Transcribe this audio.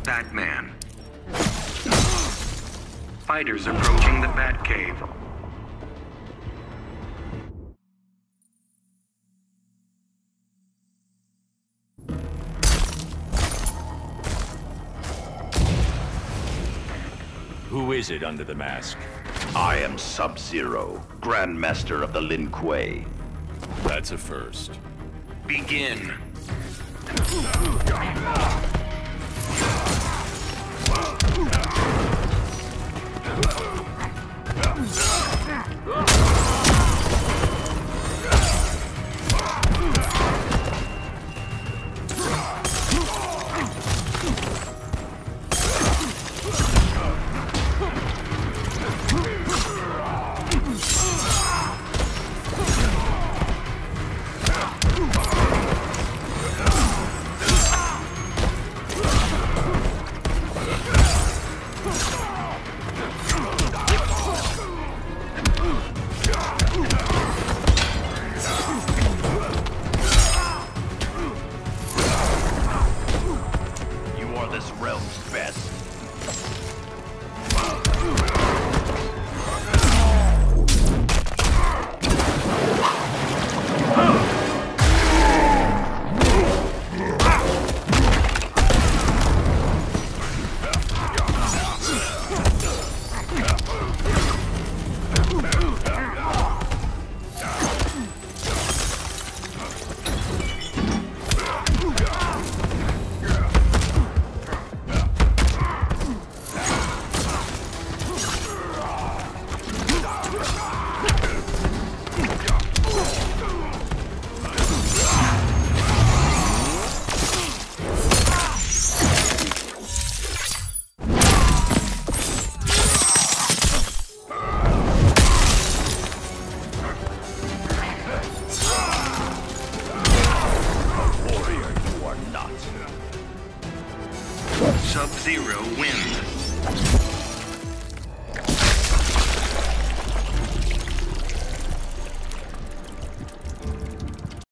Batman. Fighters approaching the Batcave. Who is it under the mask? I am Sub-Zero, Grandmaster of the Lin Kuei. That's a first. Begin. This realm's best. Sub-Zero wins.